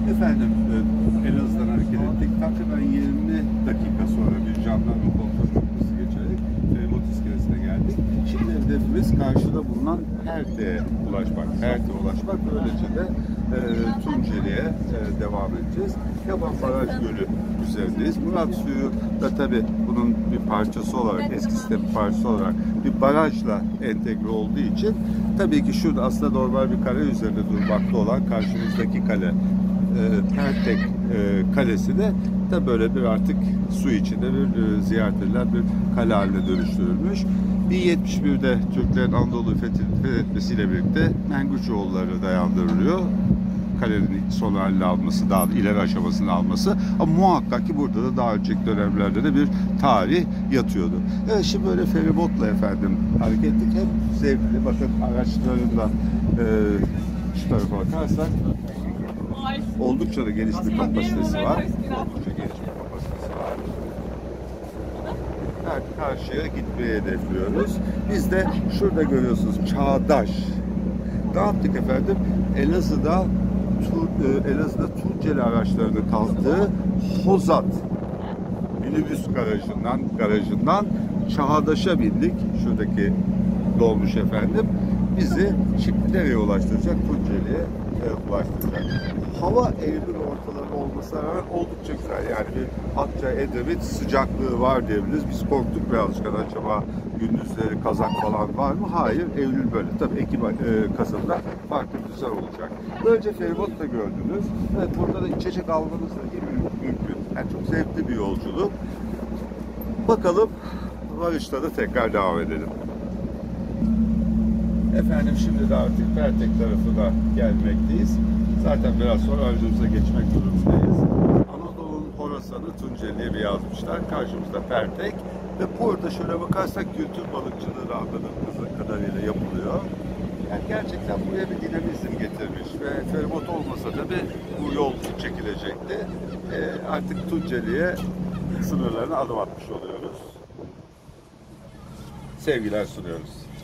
Efendim, Elazığ'dan hareket ettik. Takriben 20 dakika sonra bir jandarma kontrol noktası geçerek feribot iskelesine geldik. Şimdi hedefimiz karşıda bulunan Perte'ye ulaşmak. Perte'ye ulaşmak. Böylece de Tunceli'ye devam edeceğiz. Yaban Baraj Gölü üzerindeyiz. Murat Suyu da tabii bunun bir parçası olarak, eski sistemin parçası olarak bir barajla entegre olduğu için tabii ki şurada aslında normal bir kale üzerinde durmakta olan karşımızdaki kale Pertek Kalesi de böyle bir artık su içinde bir ziyaret edilen bir kale haline dönüştürülmüş. 1071'de Türklerin Anadolu'yu fethetmesiyle birlikte Menguçoğulları dayandırılıyor. Kalenin son haline alması, daha ileri aşamasını alması. Ama muhakkak ki burada da daha önceki dönemlerde de bir tarih yatıyordu. Evet, şimdi böyle feribotla efendim hareket ettik. Hep zevkli. Bakın araçlarında şu tarafa bakarsak oldukça da geniş bir kapasitesi var. Oldukça geniş bir kapasitesi var. Karşıya gitmeye hedefliyoruz. Biz de şurada görüyorsunuz Çağdaş. Ne yaptık efendim? Elazığ'da Tunceli araçlarının kalktığı Hozat minibüs garajından Çağdaş'a bindik. Şuradaki dolmuş efendim. Bizi şimdi nereye ulaştıracak? Tunceli'ye ulaştıracak. Hava Eylül ortaları olmasına rağmen oldukça güzel. Yani bir Akça, Edremit sıcaklığı var diyebiliriz. Biz korktuk birazcık, acaba gündüzleri kazak falan var mı? Hayır, Eylül böyle. Tabii Ekim, Kasım'da farklı güzel olacak. Böylece feribot da gördünüz. Evet, burada da içecek almanız da mümkün. Yani çok zevkli bir yolculuk. Bakalım varışta da tekrar devam edelim. Efendim şimdi de artık Pertek tarafına gelmekteyiz. Zaten biraz sonra aracımıza geçmek durumundayız. Anadolu'nun Horasan'ı Tunceli'ye bir yazmışlar. Karşımızda Pertek. Ve burada şöyle bakarsak kültür balıkçılığı da anladığımız kadarıyla yapılıyor. Yani gerçekten buraya bir dinamizm getirmiş ve feribot olmasa da bu yol çekilecekti. Artık Tunceli'ye sınırlarına adım atmış oluyoruz. Sevgiler sunuyoruz.